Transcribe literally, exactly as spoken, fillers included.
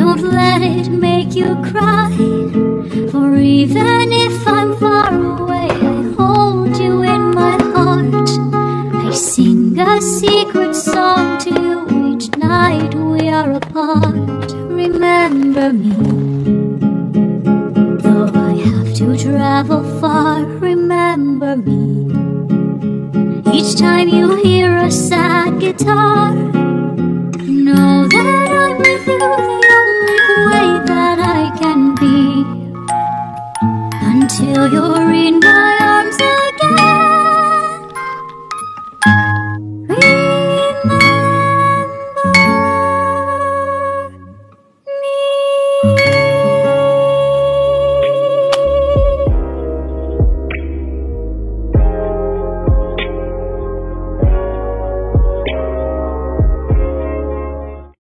won't let it make you cry. For even if I'm far away, I hold you in my heart. I sing a secret song to you each night we are apart. Remember me, though I have to travel far. Remember me, each time you hear a sad guitar. Know that